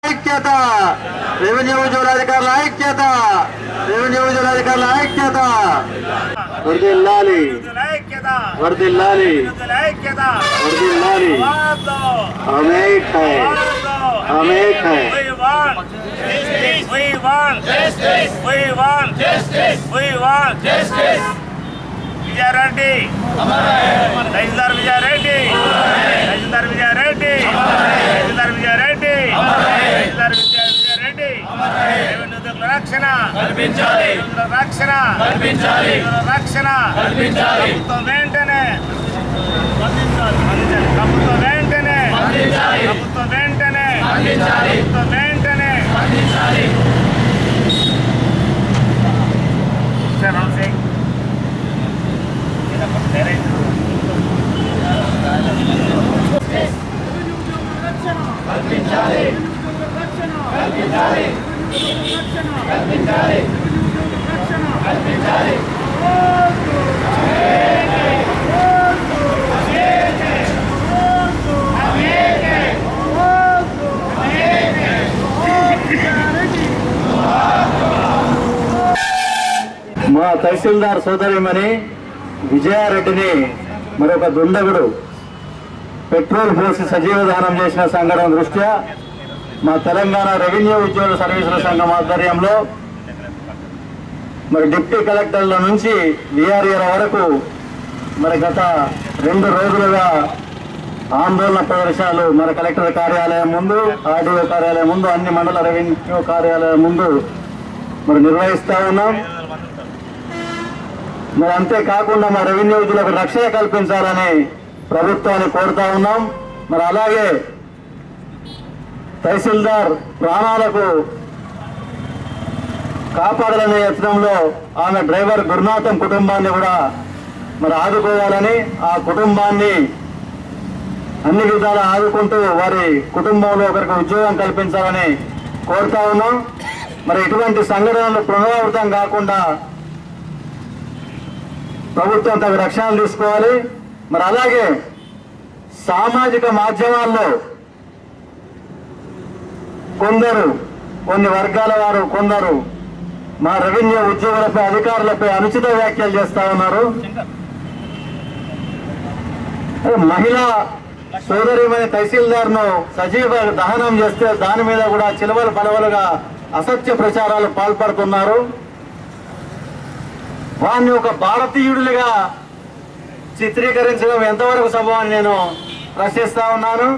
ఐక్యత రెవెన్యూ ఉద్యోగాధికారుల ఐక్యత రెవెన్యూ ఉద్యోగాధికారుల ఐక్యత వర్ధిల్లాలి వర్ధిల్లాలి వర్ధిల్లాలి हम एक है हम एक है విజయారెడ్డి తహసీల్దార్ విజయారెడ్డి తహసీల్దార్ విజయారెడ్డి తహసీల్దార్ విజయారెడ్డి తహసీల్దార్ విజయారెడ్డి రెవెన్యూ ఉద్యోగుల రక్షణ కల్పించాలి రక్షణ కల్పించాలి రక్షణ కల్పించాలి ప్రభుత్వం వెంటనే ప్రభుత్వం వెంటనే ప్రభుత్వం వెంటనే ప్రభుత్వం వెంటనే శరణ్ సింగ్ మా తహసీల్దార్ సోదరిమణి విజయారెడ్డిని మరొక దుండగుడు పెట్రోల్ పోసి సజీవదానం చేసిన సంఘటన దృష్ట్యా మా తెలంగాణ రెవెన్యూ ఉద్యోగుల సర్వీసుల సంఘం ఆధ్వర్యంలో మరి డిప్యూటీ కలెక్టర్ల నుంచి విఆర్ఏల వరకు మరి గత 2 రోజులుగా ఆందోళన ప్రదర్శనలు మరి కలెక్టర్ కార్యాలయం ముందు, ఆర్డీఓ కార్యాలయం ముందు, అన్ని మండల రెవెన్యూ కార్యాలయం ముందు మరి నిర్వహిస్తూ ఉన్నాం. మరి అంతేకాకుండా మా రెవెన్యూ ఉద్యోగులకు రక్షణ కల్పించాలని ప్రభుత్వాన్ని కోరుతా ఉన్నాం. మరి అలాగే తహసీల్దార్ ప్రాణాలకు కాపాడాలనే యత్నంలో ఆమె డ్రైవర్ గురునాథం కుటుంబాన్ని కూడా మరి ఆదుకోవాలని, ఆ కుటుంబాన్ని అన్ని విధాలా ఆదుకుంటూ వారి కుటుంబంలో ఒకరికి ఉద్యోగం కల్పించాలని కోరుతా ఉన్నాం. మరి ఇటువంటి సంఘటనలు పునరావృతం కాకుండా ప్రభుత్వం తగు రక్షణలు తీసుకోవాలి. మరి అలాగే సామాజిక మాధ్యమాల్లో కొన్ని వర్గాల వారు కొందరు మా రెవెన్యూ ఉద్యోగులపై, అధికారులపై అనుచిత వ్యాఖ్యలు చేస్తా ఉన్నారు. మహిళా సోదరిమణి తహసీల్దార్ను సజీవ దహనం చేస్తే దాని మీద కూడా చిలవలు పలవలుగా అసత్య ప్రచారాలు పాల్పడుతున్నారు. వారిని ఒక భారతీయుడిగా చిత్రీకరించడం ఎంతవరకు సబబని నేను ప్రశ్నిస్తా ఉన్నాను.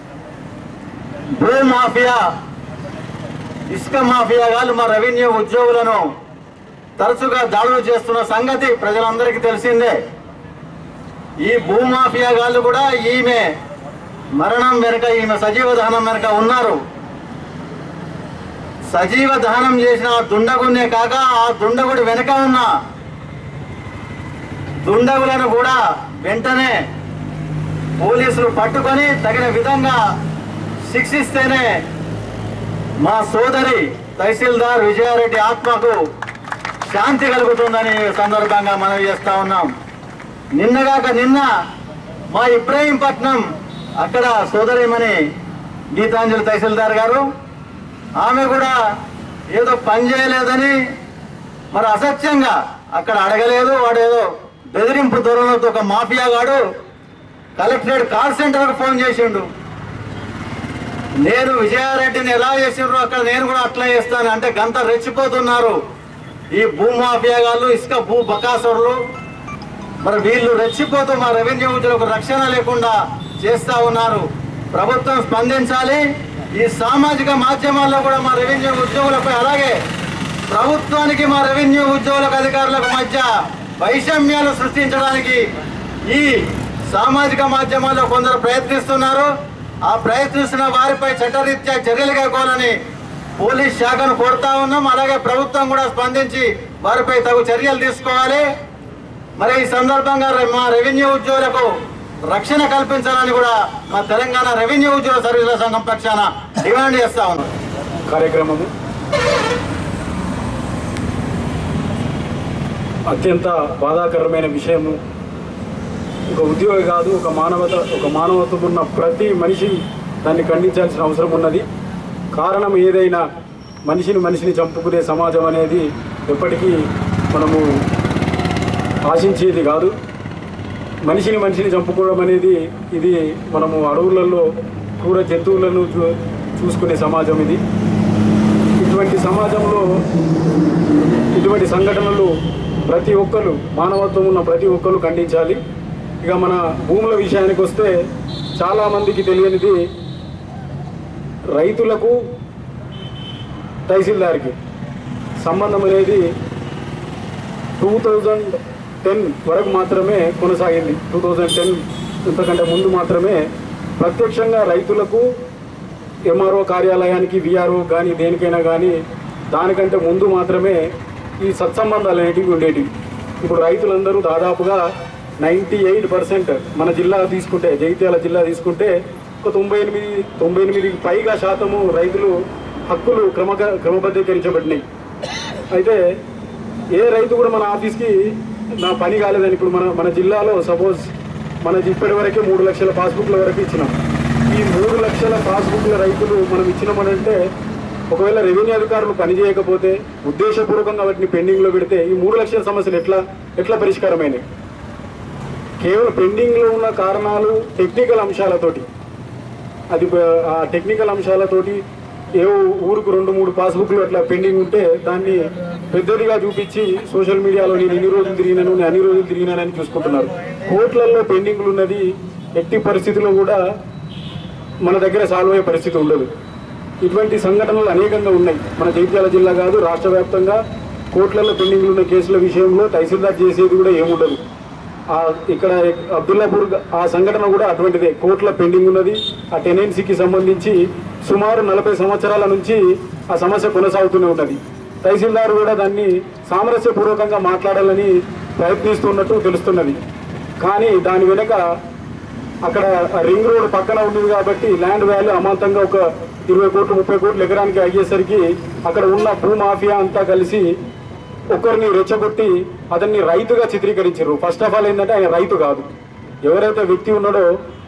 భూ మాఫియా, ఇసుక మాఫియా గాళ్ళు మా రెవెన్యూ ఉద్యోగులను తరచుగా దాడులు చేస్తున్న సంగతి ప్రజలందరికీ తెలిసిందే. ఈ భూమాఫియా గాళ్ళు కూడా ఈమె మరణం వెనుక, ఈమె సజీవ దహనం వెనుక ఉన్నారు. సజీవ దహనం చేసిన దుండగునే కాక ఆ దుండగుడి వెనుక ఉన్న దుండగులను కూడా వెంటనే పోలీసులు పట్టుకొని తగిన విధంగా శిక్షిస్తేనే మా సోదరి తహసీల్దార్ విజయారెడ్డి ఆత్మకు శాంతి కలుగుతుందని సందర్భంగా మనవి చేస్తా ఉన్నాం. నిన్నగాక నిన్న మా ఇబ్రహీంపట్నం అక్కడ సోదరిమణి గీతాంజలి తహసీల్దార్ గారు, ఆమె కూడా ఏదో పని చేయలేదని మరి అసత్యంగా అక్కడ అడగలేదు, వాడు ఏదో బెదిరింపు ధోరణితో ఒక మాఫియాగాడు కలెక్టరేట్ కాల్ సెంటర్కు ఫోన్ చేసిండు. నేను విజయారెడ్డిని ఎలా చేసిండ్రు అక్కడ నేను కూడా అట్లా చేస్తాను అంటే గంత రెచ్చిపోతున్నారు ఈ భూమాఫియా గాళ్ళు, ఇసుక భూ బకాసురులు. మరి వీళ్ళు రెచ్చిపోతూ మా రెవెన్యూ ఉద్యోగులకు రక్షణ లేకుండా చేస్తా ఉన్నారు. ప్రభుత్వం స్పందించాలి. ఈ సామాజిక మాధ్యమాల్లో కూడా మా రెవెన్యూ ఉద్యోగులపై, అలాగే ప్రభుత్వానికి మా రెవెన్యూ ఉద్యోగులకు అధికారులకు మధ్య వైషమ్యాలు సృష్టించడానికి ఈ సామాజిక మాధ్యమాల్లో కొందరు ప్రయత్నిస్తున్నారు. ఆ ప్రయత్నిస్తున్న వారిపై చట్టరీత్యా చర్యలు కైకోవాలని పోలీస్ శాఖను కోరుతా ఉన్నాం. అలాగే ప్రభుత్వం కూడా స్పందించి వారిపై తగు చర్యలు తీసుకోవాలి. మరి ఈ సందర్భంగా మా రెవెన్యూ ఉద్యోగులకు రక్షణ కల్పించాలని కూడా మా తెలంగాణ రెవెన్యూ ఉద్యోగుల సర్వీసుల సంఘం పక్షాన డిమాండ్ చేస్తా ఉన్నాం. కార్యక్రమము అత్యంత బాధాకరమైన విషయము. ఒక ఉద్యోగి కాదు, ఒక మానవత్వం ఉన్న ప్రతి మనిషి దాన్ని ఖండించాల్సిన అవసరం ఉన్నది. కారణం ఏదైనా మనిషిని చంపుకునే సమాజం అనేది ఎప్పటికీ మనము ఆశించేది కాదు. మనిషిని చంపుకోవడం అనేది ఇది మనము అడవులలో క్రూర జంతువులను చూసుకునే సమాజం ఇది. ఇటువంటి సమాజంలో ఇటువంటి సంఘటనలు ప్రతి ఒక్కరు, మానవత్వం ఉన్న ప్రతి ఒక్కరు ఖండించాలి. ఇక మన భూముల విషయానికి వస్తే చాలామందికి తెలియనిది, రైతులకు తహసీల్దార్కి సంబంధం అనేది 2010 వరకు మాత్రమే కొనసాగింది. 2010 ఇంతకంటే ముందు మాత్రమే ప్రత్యక్షంగా రైతులకు ఎంఆర్ఓ కార్యాలయానికి, విఆర్ఓ కానీ దేనికైనా కానీ దానికంటే ముందు మాత్రమే ఈ సత్సంబంధాలు అనేటివి ఉండేటివి. ఇప్పుడు రైతులందరూ దాదాపుగా 98% మన జిల్లా తీసుకుంటే, జగిత్యాల జిల్లా తీసుకుంటే ఒక 98 పైగా శాతము రైతులు హక్కులు క్రమబద్ధీకరించబడినాయి. అయితే ఏ రైతు కూడా మన ఆఫీస్కి నా పని కాలేదని, ఇప్పుడు మన జిల్లాలో సపోజ్ ఇప్పటి వరకే 3 లక్షల పాస్బుక్ల వరకు ఇచ్చినాం. ఈ 3 లక్షల పాస్బుక్ల రైతులు మనం ఇచ్చినామనంటే, ఒకవేళ రెవెన్యూ అధికారులు పనిచేయకపోతే ఉద్దేశపూర్వకంగా వాటిని పెండింగ్లో పెడితే ఈ 3 లక్షల సమస్యలు ఎట్లా పరిష్కారమైనవి? కేవలం పెండింగ్లో ఉన్న కారణాలు టెక్నికల్ అంశాలతోటి, అది ఆ టెక్నికల్ అంశాలతోటి ఏ ఊరుకు 2-3 పాస్బుక్లు అట్లా పెండింగ్ ఉంటే దాన్ని పెద్దదిగా చూపించి సోషల్ మీడియాలో నేను అన్ని రోజులు తిరిగినానని చూసుకుంటున్నారు. కోర్టులలో పెండింగ్లు ఉన్నది ఎట్టి పరిస్థితుల్లో కూడా మన దగ్గర సాల్వ్ అయ్యే పరిస్థితి ఉండదు. ఇటువంటి సంఘటనలు అనేకంగా ఉన్నాయి. మన జగిత్యాల జిల్లా కాదు, రాష్ట్ర వ్యాప్తంగా కోర్టులలో పెండింగ్లు ఉన్న కేసుల విషయంలో తహసీల్దార్ చేసేది కూడా ఏముండదు. ఇక్కడ అబ్దుల్లాపూర్ ఆ సంఘటన కూడా అటువంటిదే. కోర్టుల పెండింగ్ ఉన్నది. ఆ టెనెన్సీకి సంబంధించి సుమారు 40 సంవత్సరాల నుంచి ఆ సమస్య కొనసాగుతూనే ఉన్నది. తహసీల్దార్ కూడా దాన్ని సామరస్యపూర్వకంగా మాట్లాడాలని ప్రయత్నిస్తున్నట్టు తెలుస్తున్నది. కానీ దాని వెనుక అక్కడ రింగ్ రోడ్ పక్కన ఉండేది కాబట్టి ల్యాండ్ వాల్యూ అమాంతంగా ఒక 20 కోట్లు 30 కోట్లు ఎకరానికి అయ్యేసరికి అక్కడ ఉన్న భూమాఫియా అంతా కలిసి ఒకరిని రెచ్చగొట్టి అతన్ని రైతుగా చిత్రీకరించారు. ఫస్ట్ ఆఫ్ ఆల్ ఏంటంటే ఆయన రైతు కాదు. ఎవరైతే వ్యక్తి ఉన్నాడో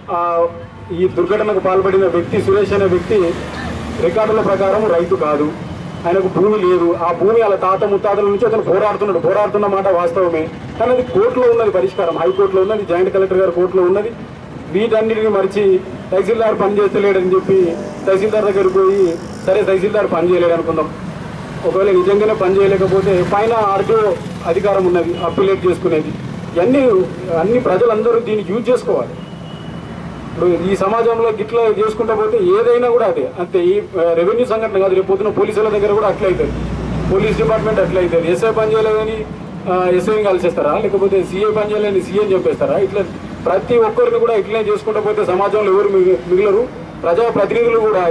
ఈ దుర్ఘటనకు పాల్పడిన వ్యక్తి సురేష్ అనే వ్యక్తి రికార్డుల ప్రకారం రైతు కాదు. ఆయనకు భూమి లేదు. ఆ భూమి అలా తాత ముత్తాతల నుంచి అతను పోరాడుతున్న మాట వాస్తవమే. కానీ అది కోర్టులో ఉన్నది పరిష్కారం, హైకోర్టులో ఉన్నది, జాయింట్ కలెక్టర్ గారు కోర్టులో ఉన్నది. వీటన్నిటిని మరిచి తహసీల్దార్ పని చేస్తలేడని చెప్పి తహసీల్దార్ దగ్గరికి పోయి, సరే తహసీల్దార్ పని చేయలేడు అనుకుందాం. ఒకవేళ నిజంగానే పని చేయలేకపోతే పైన ఆర్టీఓ అధికారం ఉన్నది, అప్పిలేట్ చేసుకునేది. అన్ని ప్రజలందరూ దీన్ని యూజ్ చేసుకోవాలి. ఇప్పుడు ఈ సమాజంలో గిట్లా చేసుకుంటా పోతే ఏదైనా కూడా అదే అంతే. ఈ రెవెన్యూ సంఘటన కాదు, రేపు పొద్దున పోలీసుల దగ్గర కూడా అట్లా అవుతుంది. పోలీస్ డిపార్ట్మెంట్ అట్లా అవుతుంది. ఎస్ఐ పని చేయలేదని ఎస్ఐని కలిసేస్తారా, లేకపోతే సీఏ పని చేయలేని సీఏని చెప్పేస్తారా? ఇట్లా ప్రతి ఒక్కరిని కూడా ఇట్లనే చేసుకుంటా పోతే సమాజంలో ఎవరు మిగలరు. ప్రజాప్రతినిధులు కూడా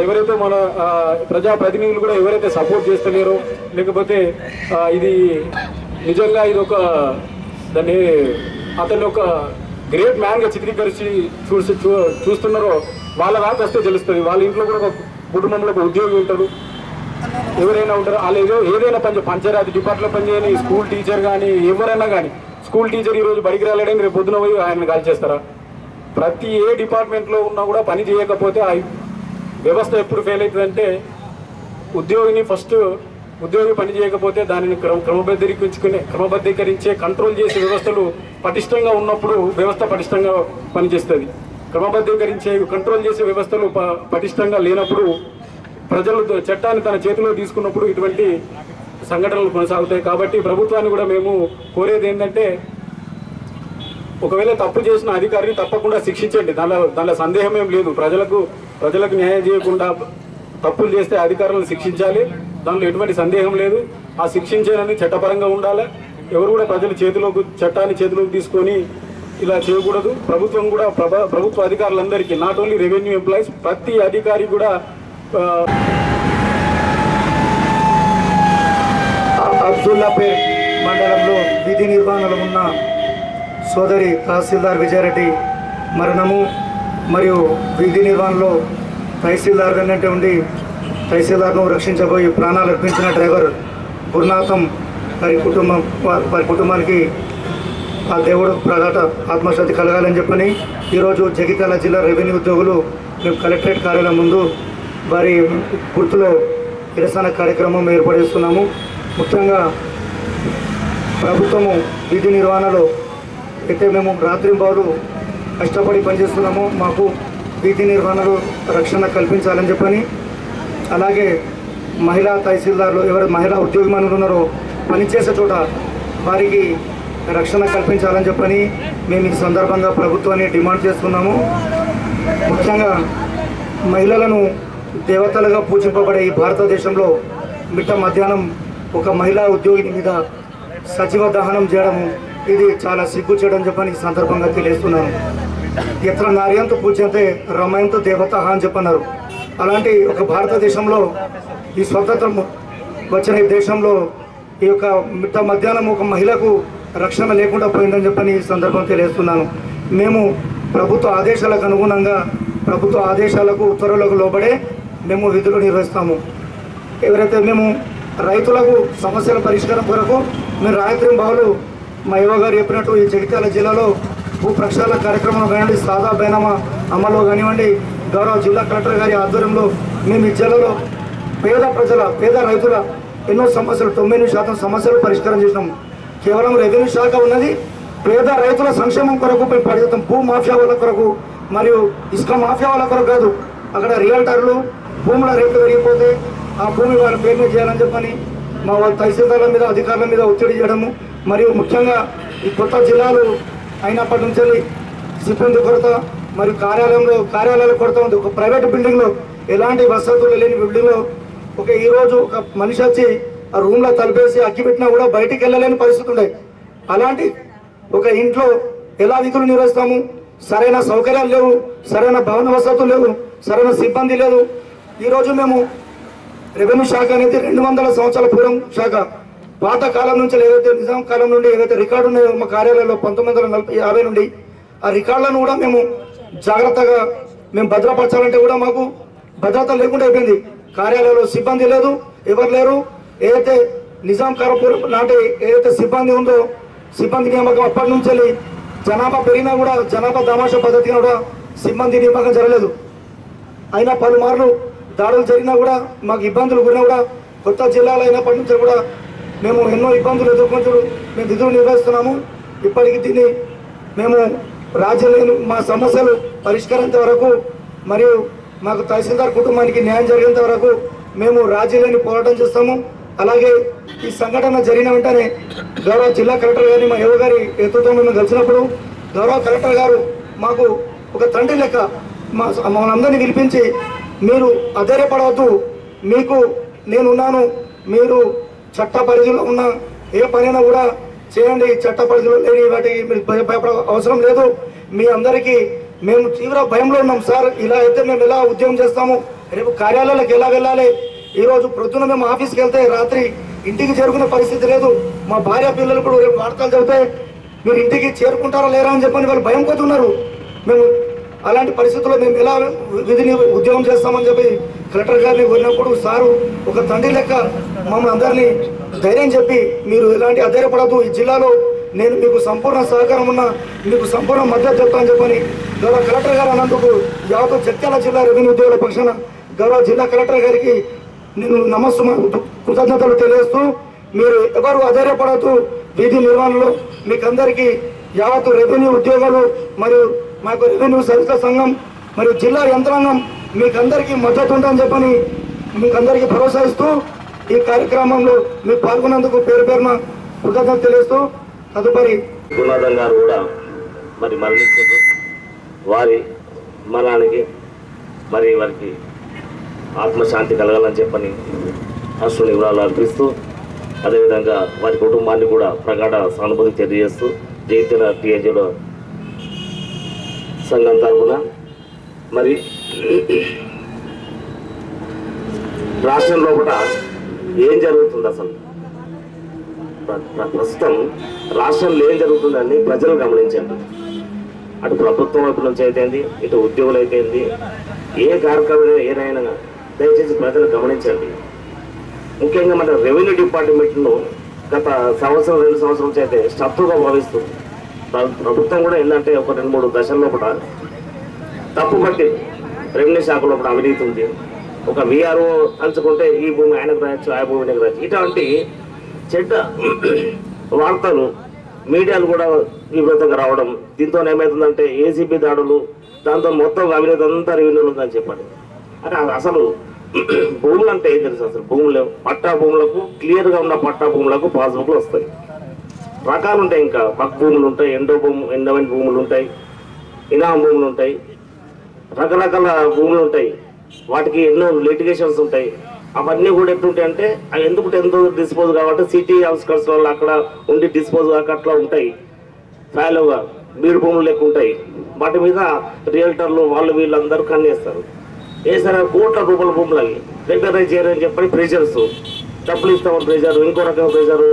ఎవరైతే సపోర్ట్ చేస్తలేరో, లేకపోతే ఇది నిజంగా ఇది ఒక దాన్ని అతన్ని ఒక గ్రేట్ మ్యాన్గా చిత్రీకరించి చూస్తున్నారో వాళ్ళ దాకా వస్తే తెలుస్తుంది. వాళ్ళ ఇంట్లో కూడా ఒక కుటుంబంలో ఒక ఉద్యోగి ఉంటారు, ఎవరైనా ఉంటారు. వాళ్ళు ఏదైనా పంచాయతీ డిపార్ట్మెంట్లో పనిచేయని స్కూల్ టీచర్ కానీ ఎవరైనా కానీ, స్కూల్ టీచర్ ఈరోజు బడికి రాలేడని రేపు పొద్దున పోయి ఆయన కాల్ చేస్తారా? ప్రతి ఏ డిపార్ట్మెంట్లో ఉన్నా కూడా పని చేయకపోతే ఆ వ్యవస్థ ఎప్పుడు ఫెయిల్ అవుతుందంటే, ఉద్యోగి పని చేయకపోతే దానిని క్రమబద్ధీకరించే కంట్రోల్ చేసే వ్యవస్థలు పటిష్టంగా ఉన్నప్పుడు వ్యవస్థ పటిష్టంగా పనిచేస్తుంది. కంట్రోల్ చేసే వ్యవస్థలు పటిష్టంగా లేనప్పుడు, ప్రజలు చట్టాన్ని తన చేతిలో తీసుకున్నప్పుడు ఇటువంటి సంఘటనలు కొనసాగుతాయి. కాబట్టి ప్రభుత్వాన్ని కూడా మేము కోరేది ఏంటంటే, ఒకవేళ తప్పు చేసిన అధికారిని తప్పకుండా శిక్షించండి. దానిలో సందేహం ఏం లేదు. ప్రజలకు న్యాయం చేయకుండా తప్పులు చేస్తే అధికారులను శిక్షించాలి, దానిలో ఎటువంటి సందేహం లేదు. ఆ శిక్షించేదని చట్టపరంగా ఉండాలి. ఎవరు కూడా చట్టాన్ని చేతిలోకి తీసుకొని ఇలా చేయకూడదు. ప్రభుత్వం కూడా ప్రభుత్వ అధికారులందరికీ, నాట్ ఓన్లీ రెవెన్యూ ఎంప్లాయీస్, ప్రతి అధికారి కూడా అబ్దుల్లాపేట్ మండలంలో విధి నిర్వహణలో ఉన్న సోదరి తహసీల్దార్ విజయారెడ్డి మరణము మరియు విధి నిర్వహణలో తహసీల్దార్ వెంటే ఉండి తహసీల్దార్ను రక్షించబోయి ప్రాణాలు అర్పించిన డ్రైవర్ గురునాథం వారి కుటుంబానికి ఆ దేవుడు ప్రగాఢ ఆత్మశాంతి కలగాలని చెప్పని ఈరోజు జగిత్యాల జిల్లా రెవెన్యూ ఉద్యోగులు మేము కలెక్టరేట్ కార్యాలయం ముందు వారి గుర్తులో నిరసన కార్యక్రమం ఏర్పడిస్తున్నాము. ముఖ్యంగా ప్రభుత్వము విధి నిర్వహణలో అయితే మేము రాత్రింబవలు కష్టపడి పనిచేస్తున్నామో మాకు విధి నిర్వహణలో రక్షణ కల్పించాలని చెప్పని, అలాగే మహిళా తహసీల్దార్లు ఎవరు మహిళా ఉద్యోగమానులు ఉన్నారో పనిచేసే చోట వారికి రక్షణ కల్పించాలని చెప్పని మేము ఈ సందర్భంగా ప్రభుత్వాన్ని డిమాండ్ చేస్తున్నాము. ముఖ్యంగా మహిళలను దేవతలుగా పూజింపబడే ఈ భారతదేశంలో మిట్ట మధ్యాహ్నం ఒక మహిళా ఉద్యోగిని మీద సజీవ దహనం చేయడము ఇది చాలా సిగ్గుచేయడం చెప్పని ఈ సందర్భంగా తెలియజేస్తున్నాను. ఎత్ర నార్యంతో పూజ్యంతే రమయంతో దేవత అని చెప్పన్నారు. అలాంటి ఒక భారతదేశంలో ఈ స్వతంత్రం వచ్చిన ఈ దేశంలో ఈ యొక్క మిట్ట మధ్యాహ్నం ఒక మహిళకు రక్షణ లేకుండా పోయిందని చెప్పని ఈ సందర్భం తెలియజేస్తున్నాను. మేము ప్రభుత్వ ఆదేశాలకు అనుగుణంగా ప్రభుత్వ ఆదేశాలకు ఉత్తర్వులకు లోబడే మేము విధులు నిర్వహిస్తాము. ఎవరైతే మేము రైతులకు సమస్యల పరిష్కారం కొరకు మేము రాత్రింబవలు మా యువ గారు చెప్పినట్టు ఈ జగిత్యాల జిల్లాలో భూ ప్రక్షాళన కార్యక్రమం కానివ్వండి, సాదా బైనామా అమలు కానివ్వండి, గౌరవ జిల్లా కలెక్టర్ గారి ఆధ్వర్యంలో మేము ఈ జిల్లాలో పేద రైతుల ఎన్నో సమస్యలు 90% సమస్యలు పరిష్కారం చేసినాం. కేవలం రెవెన్యూ శాఖ ఉన్నది పేద రైతుల సంక్షేమం కొరకు మేము పనిచేస్తాం. భూ మాఫియా వాళ్ళ కొరకు మరియు ఇసుక మాఫియా వాళ్ళ కొరకు కాదు. అక్కడ రియల్టర్లు భూముల రేట్లు పెరిగిపోతే ఆ భూమి వాళ్ళ పేరు మీద చేయాలని చెప్పని మా తహసీల్దార్ల మీద అధికారుల మీద ఒత్తిడి చేయడము, మరియు ముఖ్యంగా ఈ కొత్త జిల్లాలు అయినప్పటి నుంచి సిబ్బంది కొరత మరియు కార్యాలయాల కొరత ఉంది. ఒక ప్రైవేట్ బిల్డింగ్లో ఎలాంటి వసతులు లేని బిల్డింగ్లో ఈరోజు ఒక మనిషి వచ్చి ఆ రూమ్లో తలిపేసి అక్కి పెట్టినా కూడా బయటికి వెళ్ళలేని పరిస్థితి ఉన్నాయి. అలాంటి ఒక ఇంట్లో ఎలా విధులు నిర్వహిస్తాము? సరైన సౌకర్యాలు లేవు, సరైన భవన వసతులు లేవు, సరైన సిబ్బంది లేదు. ఈరోజు మేము రెవెన్యూ శాఖ అనేది 200 సంవత్సరాల పూర్వం శాఖ. పాత కాలం నుంచి ఏదైతే నిజాం కాలం నుండి ఏదైతే రికార్డు ఉన్నాయో మా కార్యాలయంలో 1950 నుండి ఆ రికార్డులను కూడా మేము జాగ్రత్తగా మేము భద్రపరచాలంటే కూడా మాకు భద్రత లేకుండా అయిపోయింది. కార్యాలయంలో సిబ్బంది లేదు, ఎవరు లేరు. ఏదైతే నిజాం కాలం నాటి ఏదైతే సిబ్బంది ఉందో సిబ్బంది నియామకం అప్పటి నుంచి జనాభా పెరిగినా కూడా జనాభా తమాషా పద్ధతిగా కూడా సిబ్బంది నియామకం జరగలేదు. అయినా పలుమార్లు దాడులు జరిగినా కూడా మాకు ఇబ్బందులు గురినా కూడా కొత్త జిల్లాలు అయినప్పటి నుంచి కూడా మేము ఎన్నో ఇబ్బందులు ఎదుర్కొంటూ మేము విధులు నిర్వహిస్తున్నాము. ఇప్పటికీ దీన్ని మేము రాజ్యం మా సమస్యలు పరిష్కరించే వరకు మరియు మాకు తహసీల్దార్ కుటుంబానికి న్యాయం జరిగేంత వరకు మేము రాజ్యాన్ని పోరాటం చేస్తాము. అలాగే ఈ సంఘటన జరిగిన వెంటనే గౌరవ జిల్లా కలెక్టర్ గారిని మా యువ గారి నేతృత్వంలో మేము కలిసినప్పుడు గౌరవ కలెక్టర్ గారు మాకు ఒక తండ్రి లెక్క మనందరినీ పిలిపించి మీరు అధైర్యపడవద్దు, మీకు నేనున్నాను, మీరు చట్ట పరిధిలో ఉన్న ఏ పనైనా కూడా చేయండి, చట్ట పరిధిలో లేని వాటికి మీరు భయపడ అవసరం లేదు, మీ అందరికీ మేము తీవ్ర భయంలో ఉన్నాం సార్, ఇలా అయితే మేము ఎలా ఉద్యోగం చేస్తాము, రేపు కార్యాలయాలకు ఎలా వెళ్ళాలి, ఈరోజు ప్రొద్దున మేము ఆఫీస్కి వెళ్తే రాత్రి ఇంటికి చేరుకునే పరిస్థితి లేదు, మా భార్య పిల్లలు కూడా రేపు వార్తలు చెబితే మీరు ఇంటికి చేరుకుంటారా లేరా అని చెప్పని వాళ్ళు భయం పోతున్నారు. మేము అలాంటి పరిస్థితుల్లో మేము ఎలా విధిని ఉద్యోగం చేస్తామని చెప్పి కలెక్టర్ గారిని కోరినప్పుడు సారు ఒక తండ్రి లెక్క మమ్మల్ని అందరినీ ధైర్యం చెప్పి మీరు ఎలాంటి అధైర్యపడద్దు, ఈ జిల్లాలో నేను మీకు సంపూర్ణ సహకారం ఉన్నా, మీకు సంపూర్ణ మద్దతు చెప్తానని చెప్పని గౌరవ కలెక్టర్ గారు అన్నందుకు యావత్ జగిత్యాల జిల్లా రెవెన్యూ ఉద్యోగుల పక్షాన గౌరవ జిల్లా కలెక్టర్ గారికి నేను కృతజ్ఞతలు తెలియజేస్తూ మీరు ఎవరు అధైర్యపడద్దు, వీధి నిర్వహణలో మీకందరికీ యావత్ రెవెన్యూ ఉద్యోగాలు మరియు మాకు రెవెన్యూ సర్వీసుల సంఘం మరియు జిల్లా యంత్రాంగం మీకందరికీ మద్దతు ఉందని చెప్పని మీకందరికీ భరోసా ఇస్తూ ఈ కార్యక్రమంలో మీరు పాల్గొన్నందుకు పేరు పేరున కృతజ్ఞతలు తెలియజేస్తూ తదుపరి గురునాథన్ గారు కూడా మరి మరణించారు. వారి మరణానికి మరి వారికి ఆత్మశాంతి కలగాలని చెప్పని అశ్రు నివాళులు అర్పిస్తూ అదేవిధంగా వారి కుటుంబాన్ని కూడా ప్రగాఢ సానుభూతి తెలియజేస్తూ జగిత్యాల టీఏజీలో సంఘం తరఫున మరి రాష్ట్రం లోపల ఏం జరుగుతుంది, అసలు ప్రస్తుతం రాష్ట్రంలో ఏం జరుగుతుందని ప్రజలు గమనించండి. అటు ప్రభుత్వం వైపు నుంచి అయితేంది, ఇటు ఉద్యోగులు అయితేంది, ఏ కార్యక్రమం ఏదైనా దయచేసి ప్రజలు గమనించండి. ముఖ్యంగా మన రెవెన్యూ డిపార్ట్మెంట్ను గత సంవత్సరం 2 సంవత్సరాల నుంచి అయితే శత్రువుగా భావిస్తుంది. ప్రభుత్వం కూడా ఏంటంటే ఒక 2-3 దశల్లో కూడా తప్పు పట్టి రెవెన్యూ శాఖలో కూడా అవినీతి ఉంది, ఒక విఆర్ఓ తలుచుకుంటే ఈ భూమి ఆయనకు రాయొచ్చు, ఆ భూమి ఆయనకు రాయొచ్చు. ఇటువంటి చెడ్డ వార్తలు మీడియాలు కూడా విపరీతంగా రావడం, దీంతో ఏమవుతుందంటే ఏసీబీ దాడులు, దాంతో మొత్తం అవినీతి అంతా రెవెన్యూలు ఉందని చెప్పండి. అంటే అసలు భూములు అంటే ఏం తెలుసు? అసలు భూములు పట్టా భూములకు క్లియర్గా ఉన్న పట్టా భూములకు పాస్బుక్లు వస్తాయి. రకాలు ఉంటాయి, ఇంకా పక్క భూములు ఉంటాయి, ఎండోమెంట్ భూములు ఉంటాయి, ఇనాం భూములు ఉంటాయి, రకరకాల భూములు ఉంటాయి. వాటికి ఎన్నో లిటిగేషన్స్ ఉంటాయి. అవన్నీ కూడా ఎట్లుంటాయి అంటే అవి ఎందుకు ఎంతో డిస్పోజ్ కాబట్టి సిటీ అవుట్స్కట్స్ వల్ల అక్కడ ఉండి డిస్పోజ్ కాక అట్లా ఉంటాయి. ఫాలోగా బీడు భూములు లెక్క ఉంటాయి. వాటి మీద రియల్టర్లు వాళ్ళు వీళ్ళందరూ కన్నేస్తారు. వేసారా కోట్ల రూపాయల భూములు అవి రెగ్యులరైజ్ చేయరని చెప్పని ప్రెజర్స్, డబ్బులు ఇస్తామని ప్రెజర్, ఇంకో రకమైన ప్రెజరు,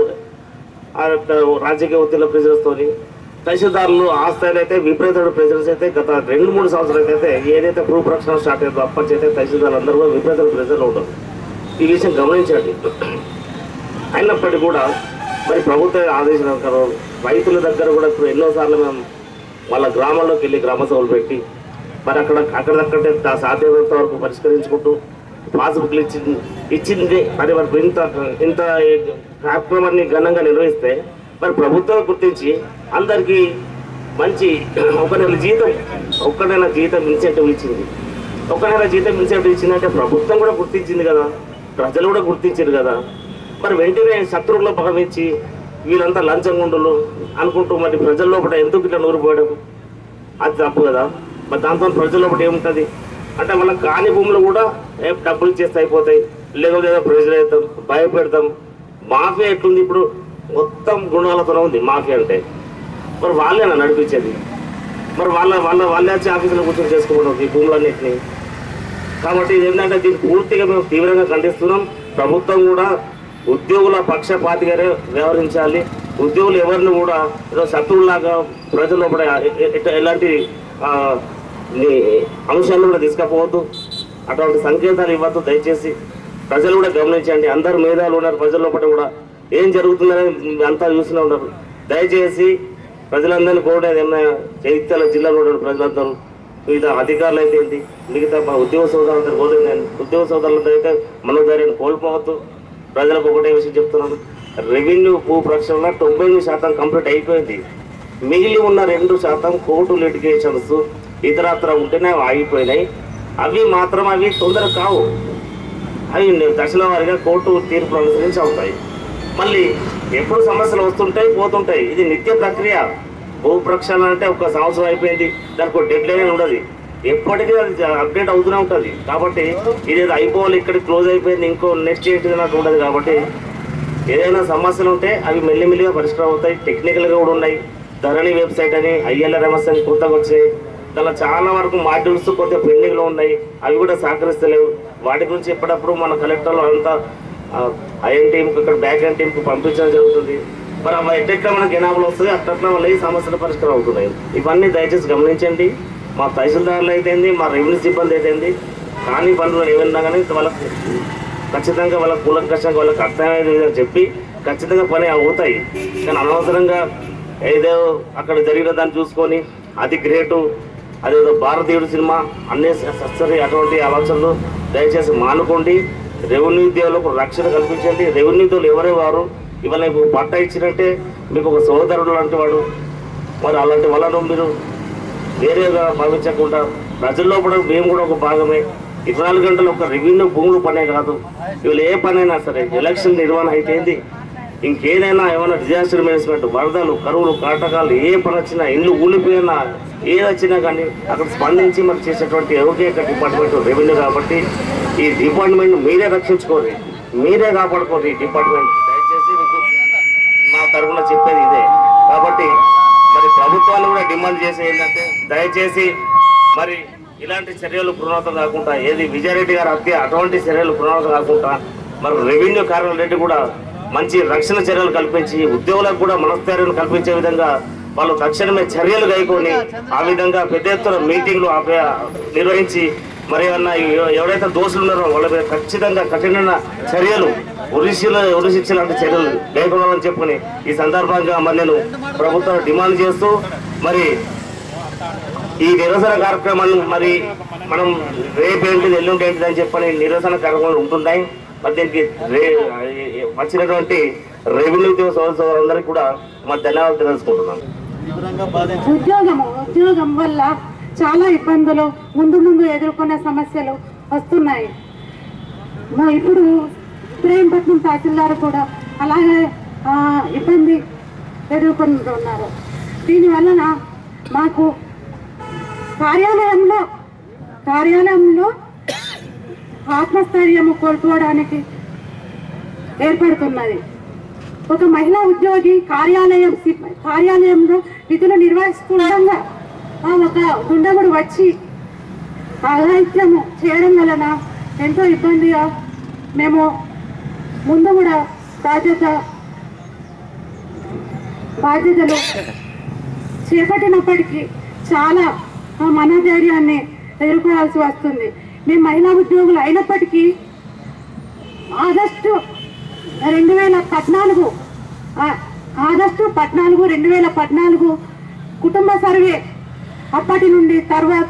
రాజకీయ ఒత్తిళ్ళ ప్రెజర్స్తో తహసీల్దారులు ఆ స్థాయిలో అయితే విపరీతమైన ప్రెజర్స్ అయితే గత 2-3 సంవత్సరాలు అయితే ఏదైతే భూ రక్షణ స్టార్ట్ అయిందో అప్పటి అయితే తహసీల్దారులు అందరూ కూడా విపరీతమైన ప్రెజర్లు ఉంటారు. ఈ విషయం గమనించండి. అయినప్పటికీ కూడా మరి ప్రభుత్వ ఆదేశాలు రైతుల దగ్గర కూడా ఇప్పుడు ఎన్నోసార్లు మేము వాళ్ళ గ్రామాల్లోకి వెళ్ళి గ్రామ సభలు పెట్టి మరి అక్కడక్కడే సాధ్యమైనంత వరకు పరిష్కరించుకుంటూ పాస్బుక్లు ఇచ్చింది మరి ఇంత కార్యక్రమాన్ని ఘనంగా నిర్వహిస్తే మరి ప్రభుత్వం గుర్తించి అందరికీ మంచి ఒక నెల జీతం ఇన్సెంటివ్ ఇచ్చింది. ఒక నెల జీతం ఇన్సెంటివ్ ఇచ్చిందంటే ప్రభుత్వం కూడా గుర్తించింది కదా, ప్రజలు కూడా గుర్తించారు కదా. మరి వెంటనే శత్రువుల్లో భావించి వీళ్ళంతా లంచంగుండులు అనుకుంటూ మరి ప్రజల లోపల ఎందుకు ఇట్లా నూరిపోయడం? అది తప్పు కదా. మరి దాంతో ప్రజల లోపల ఏముంటుంది అంటే వాళ్ళకి కాని భూములు కూడా డబ్బులు ఇచ్చేస్తే అయిపోతాయి, లేకపోతే ప్రెజర్ అవుతాం, భయపెడతాం. మాఫియా ఎట్లుంది ఇప్పుడు? మొత్తం గుణాలతో ఉంది మాఫియా అంటే. మరి వాళ్ళేనా నడిపించేది? మరి వాళ్ళే వచ్చి ఆఫీసులో కూర్చొని చేసుకోవడం ఈ భూములన్నింటినీ. కాబట్టి ఏంటంటే దీన్ని పూర్తిగా మేము తీవ్రంగా ఖండిస్తున్నాం. ప్రభుత్వం కూడా ఉద్యోగుల పక్షపాతిగానే వ్యవహరించాలి. ఉద్యోగులు ఎవరిని కూడా ఏదో శత్రువులాగా ప్రజల లోపల ఎలాంటి అంశాలను కూడా తీసుకపోవద్దు, అటువంటి సంకేతాలు ఇవ్వద్దు. దయచేసి ప్రజలు కూడా గమనించండి. అందరు మేధావులు ఉన్నారు ప్రజల లోపల కూడా, ఏం జరుగుతుందని అంతా చూస్తూనే ఉన్నారు. దయచేసి ప్రజలందరినీ కూడా ఏమైనా జగిత్యాల జిల్లాలో ఉన్న ప్రజలందరూ, మిగతా అధికారులు అయితే ఏంటి, మిగతా మా ఉద్యోగ సోదరులందరూ కోరుతున్నాను, ఉద్యోగ సోదరులందరూ అయితే మనోధైర్యాన్ని కోల్పోవద్దు. ప్రజలకు ఒకటే విషయం చెప్తున్నాను, రెవెన్యూ భూ ప్రక్షాళన 99% కంప్లీట్ అయిపోయింది. మిగిలి ఉన్న 2% కోర్టు లిటిగేషన్స్ ఇతరత్ర ఉంటేనే ఆగిపోయినాయి. అవి తొందరగా కావు, అవి దశల వారీగా కోర్టు తీర్పులు అనుసరించి అవుతాయి. మళ్ళీ ఎప్పుడు సమస్యలు వస్తుంటాయి పోతుంటాయి. ఇది నిత్య ప్రక్రియ. భూ ప్రక్షాళన అంటే 1 సంవత్సరం అయిపోయింది, దానికి ఒక డెడ్ లైన్ ఉండదు, ఎప్పటికీ అది అప్డేట్ అవుతూనే ఉంటుంది. కాబట్టి ఇదేదో అయిపోవాలి, ఇక్కడ క్లోజ్ అయిపోయింది, ఇంకో నెక్స్ట్ ఏంటి అన్నట్టు ఉండదు. కాబట్టి ఏదైనా సమస్యలు ఉంటే అవి మెల్లిమెల్లిగా పరిష్కారం అవుతాయి. టెక్నికల్గా కూడా ఉన్నాయి. ధరణి వెబ్సైట్ అని, ILRMS అని కొత్తగా వచ్చాయి. దానిలో చాలా వరకు మాడ్యూల్స్ కొంత పెండింగ్లో ఉన్నాయి, అవి కూడా సహకరిస్తలేవు. వాటి గురించి ఎప్పటికప్పుడు మన కలెక్టర్లు అంతా ఐఎన్ టీంకి, ఇక్కడ బ్యాక్ ఎండ్ టీంకి పంపించడం జరుగుతుంది. మరి అవి ఎట్లా మనకి ఎనాబుల్ వస్తుంది, అట్లా వల్ల ఈ సమస్యలు పరిష్కారం అవుతున్నాయి. ఇవన్నీ దయచేసి గమనించండి. మా తహసీల్దారులు అయితేంది, మా రెవెన్యూ సిబ్బంది అయితేంది, కానీ పనులు ఏమన్నా కానీ వాళ్ళకి ఖచ్చితంగా వాళ్ళకి కూలంకషంగా వాళ్ళకి అర్థమయ్యే విధంగా చెప్పి ఖచ్చితంగా పని అవుతాయి. కానీ అనవసరంగా ఏదో అక్కడ జరిగిన దాన్ని చూసుకొని అది గ్రేటు, అదేదో భారతీయుడు సినిమా అన్నెసరీ అటువంటి ఆలోచనలు దయచేసి మానుకోండి. రెవెన్యూ ఉద్యోగులకు రక్షణ కల్పించండి. రెవెన్యూ ఉద్యోగులు ఎవరే వారు, ఇవాళ మీకు పట్టా ఇచ్చినట్టే మీకు ఒక సోదరుడు లాంటి వాడు. మరి అలాంటి వాళ్ళను మీరు వేరేగా భావించకుండా ప్రజల్లో కూడా మేము కూడా ఒక భాగమే. 24 గంటలు ఒక రెవెన్యూ భూములు పనే కాదు, ఇవాళ ఏ పనైనా సరే, ఎలక్షన్ నిర్వహణ అయితేంది, ఇంకేదైనా ఏమైనా డిజాస్టర్ మేనేజ్మెంట్, వరదలు, కరువులు, కాటకాలు, ఏ పని వచ్చినా, ఇల్లు ఊలిపోయినా, ఏది వచ్చినా కానీ అక్కడ స్పందించి మరి చేసేటువంటి ఏకైక డిపార్ట్మెంట్ రెవెన్యూ. కాబట్టి ఈ డిపార్ట్మెంట్ మీరే రక్షించుకోండి, మీరే కాపాడుకోండి ఈ డిపార్ట్మెంట్. దయచేసి మీకు మా తరఫున చెప్పేది ఇదే. కాబట్టి మరి ప్రభుత్వాన్ని కూడా డిమాండ్ చేసి ఏంటంటే దయచేసి మరి ఇలాంటి చర్యలు పునరావృతం కాకుండా, ఏది విజయారెడ్డి గారి హత్య అటువంటి చర్యలు పునరావృతం కాకుండా మరి రెవెన్యూ కార్యాలయం కూడా మంచి రక్షణ చర్యలు కల్పించి ఉద్యోగులకు కూడా మనస్థైర్యం కల్పించే విధంగా వాళ్ళు తక్షణమే చర్యలు కైకొని ఆ విధంగా పెద్ద ఎత్తున మీటింగ్లు నిర్వహించి మరి ఏమన్నా ఎవరైతే దోషులు ఉన్నారో వాళ్ళ మీద ఖచ్చితంగా కఠినమైన చర్యలు, ఉరిశిక్ష లాంటి చర్యలు కైకొనాలని చెప్పుకొని ఈ సందర్భంగా మరి నేను ప్రభుత్వాన్ని డిమాండ్ చేస్తూ మరి ఈ నిరసన కార్యక్రమాన్ని మరి మనం రేపేంటిది ఎల్లుండి ఏంటిది అని చెప్పని నిరసన కార్యక్రమాలు ఉంటున్నాయి. మరి దీనికి వచ్చినటువంటి రెవెన్యూ సోదరులందరికీ కూడా మా ధన్యవాదాలు తెలుసుకుంటున్నాం. ఉద్యోగం వల్ల చాలా ఇబ్బందులు ముందు ఎదుర్కొనే సమస్యలు వస్తున్నాయి. ఇప్పుడు ఇబ్రహీంపట్నం తహసీల్దార్ కూడా అలాగే ఇబ్బంది ఎదుర్కొంటున్నారు. దీనివలన మాకు కార్యాలయంలో ఆత్మస్థైర్యము కోల్పోవడానికి ఏర్పడుతున్నది. ఒక మహిళా ఉద్యోగి కార్యాలయంలో విధులు నిర్వహిస్తుండగా ఒక గుండగుడు వచ్చి అఘాయిత్యము చేయడం వలన ఎంతో ఇబ్బందిగా మేము ముందు కూడా బాధ్యతలు చేపట్టినప్పటికీ చాలా మనోధైర్యాన్ని ఎదుర్కోవాల్సి వస్తుంది. మేము మహిళా ఉద్యోగులు అయినప్పటికీ ఆగస్టు 2014 కుటుంబ సర్వే అప్పటి నుండి తర్వాత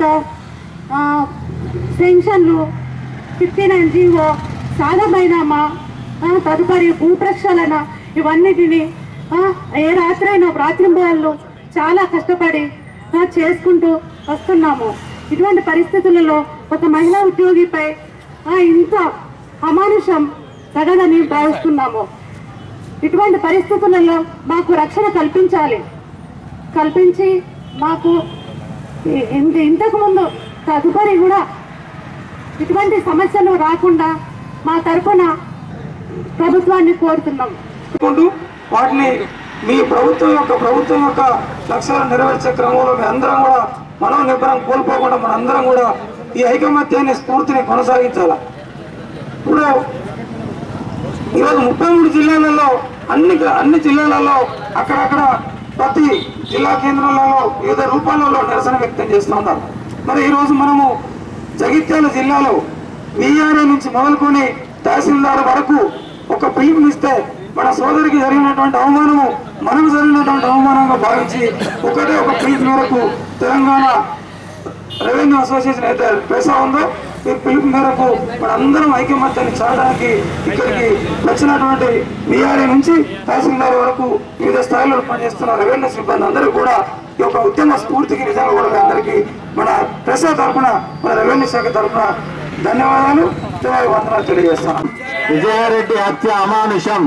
పెన్షన్లు 59 జీవో సాధమైనామా తదుపరి భూ ప్రక్షాళన ఇవన్నిటిని ఏ రాత్రింబవళ్ళు చాలా కష్టపడి చేసుకుంటూ వస్తున్నాము. ఇటువంటి పరిస్థితులలో ఒక మహిళా ఉద్యోగిపై ఇంత అమానుషం తగదని భావిస్తున్నాము. ఇటువంటి పరిస్థితులలో మాకు రక్షణ కల్పించి మాకు ఇంతకుముందు తదుపరి కూడా ఇటువంటి సమస్యలు రాకుండా మా తరఫున ప్రభుత్వాన్ని కోరుతున్నాం. వాటిని మీ ప్రభుత్వం యొక్క లక్ష్యాలను నెరవేర్చే క్రమంలో మీ అందరం కూడా మనోనిబ్బరం కోల్పోకుండా మనందరం కూడా ఈ ఐకమత్యాన్ని స్ఫూర్తిని కొనసాగించాలి. ఇప్పుడు ఈరోజు 33 జిల్లాలలో అన్ని జిల్లాలలో అక్కడక్కడ ప్రతి జిల్లా కేంద్రాలలో వివిధ రూపాలలో నిరసన వ్యక్తం చేస్తూ ఉన్నారు. మరి ఈరోజు మనము జగిత్యాల జిల్లాలో వీఆర్ఏ నుంచి మొదలుకొని తహసీల్దార్ వరకు ఒక పిలుపునిస్తే మన సోదరికి జరిగినటువంటి అవమానము మనకు జరిగినటువంటి అవమానంగా భావించి ఒకటే ఒక పిలుపు మేరకు తెలంగాణ రెవెన్యూ అసోసియేషన్ అయితే పేసా ఉందో ఈ పిలుపు మేరకు మనందరం ఐకమత్యాన్ని చాటడానికి ఇక్కడికి వచ్చినటువంటి వీఆర్ఏ నుంచి తహసీల్దార్ వరకు వివిధ స్థాయిలో పనిచేస్తున్న రెవెన్యూ సిబ్బంది అందరూ కూడా ఈ యొక్క ఉద్యమ స్ఫూర్తికి నిజంగా కూడా అందరికీ మన పేసా తరఫున మన రెవెన్యూ శాఖ తరఫున ధన్యవాదాలు వందనాలు తెలియజేస్తున్నాం. విజయారెడ్డి హత్య అమానుషం.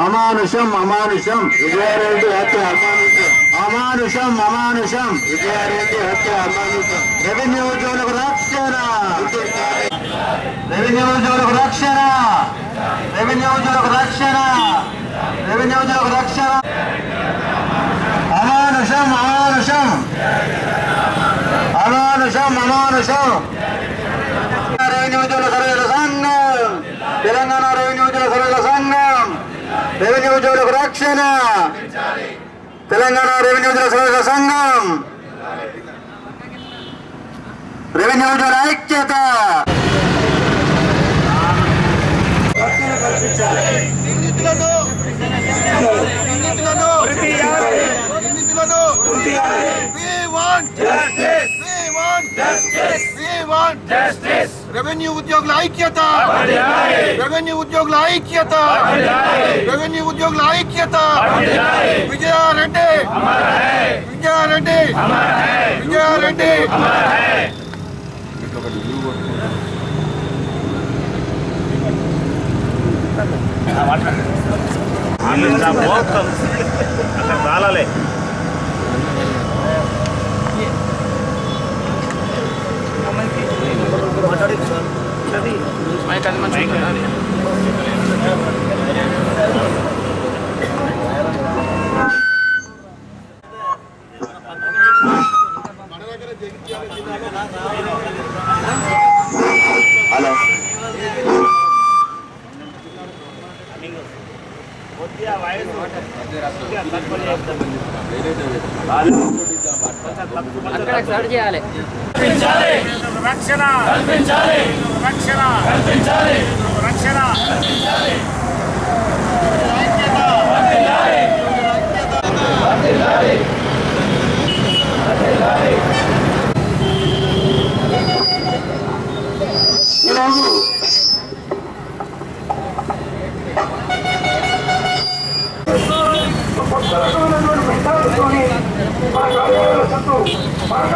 విజయారెడ్డి హత్య అమానుషం. విజయారెడ్డి హత్య అమానుషం. రెవెన్యూ ఉద్యోగులకు రక్షణ. అమానుషం. రెవెన్యూ ఉద్యోగుల సర్వేల సంఘం, తెలంగాణ రెవెన్యూ ఉద్యోగుల సర్వేల సంఘం, రెవెన్యూ ఉద్యోగులకు రక్షణ, తెలంగాణ రెవెన్యూ ఉద్యోగుల సర్వేల సంఘం, రెవెన్యూ ఉద్యోగుల ఐక్యత. రెవెన్యూ ఉద్యోగుల ఐక్యత. విజయారెడ్డి. రాలే హలో రక్షణ కొత్త రకమైనటువంటి మెంటాలిటీతోని మన కార్యాలయాల చుట్టూ